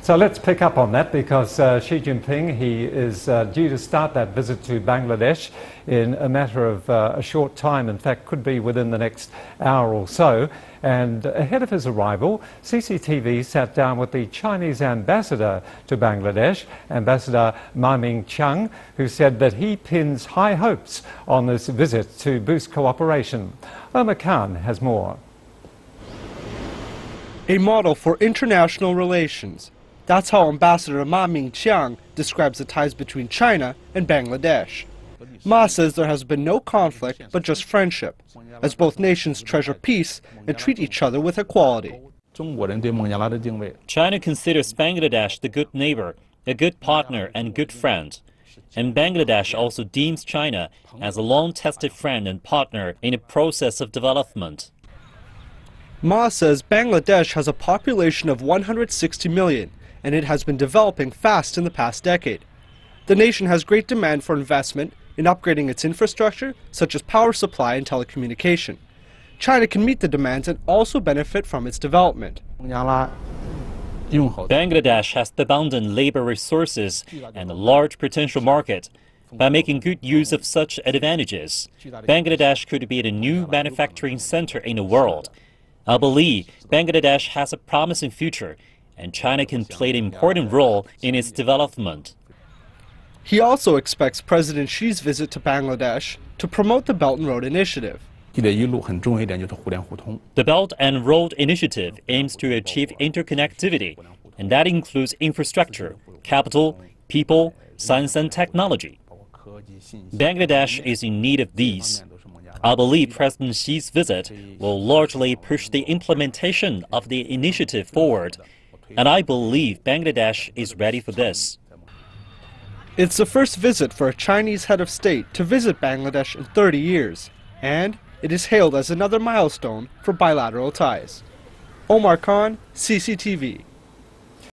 So let's pick up on that because Xi Jinping, he is due to start that visit to Bangladesh in a matter of a short time. In fact, could be within the next hour or so. And ahead of his arrival, CCTV sat down with the Chinese ambassador to Bangladesh, Ambassador Ma Ming-chiang, who said that he pins high hopes on this visit to boost cooperation. Omar Khan has more. A model for international relations. That's how Ambassador Ma Ming-chiang describes the ties between China and Bangladesh. Ma says there has been no conflict, but just friendship, as both nations treasure peace and treat each other with equality. China considers Bangladesh the good neighbor, a good partner and good friend. And Bangladesh also deems China as a long-tested friend and partner in a process of development. Ma says Bangladesh has a population of 160 million, and it has been developing fast in the past decade. The nation has great demand for investment in upgrading its infrastructure, such as power supply and telecommunication. China can meet the demands and also benefit from its development. Bangladesh has abundant labor resources and a large potential market. By making good use of such advantages, Bangladesh could be the new manufacturing center in the world. I believe Bangladesh has a promising future, and China can play an important role in its development. He also expects President Xi's visit to Bangladesh to promote the Belt and Road Initiative. The Belt and Road Initiative aims to achieve interconnectivity, and that includes infrastructure, capital, people, science and technology. Bangladesh is in need of these. I believe President Xi's visit will largely push the implementation of the initiative forward, and I believe Bangladesh is ready for this. It's the first visit for a Chinese head of state to visit Bangladesh in 30 years, and it is hailed as another milestone for bilateral ties. Omar Khan, CCTV.